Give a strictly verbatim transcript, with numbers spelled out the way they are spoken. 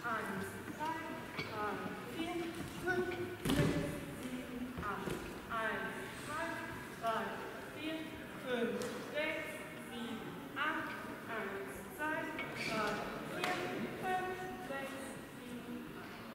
Eins, zwei, drei, vier, fünf, sechs, sieben, acht. Eins, zwei, drei, vier, fünf.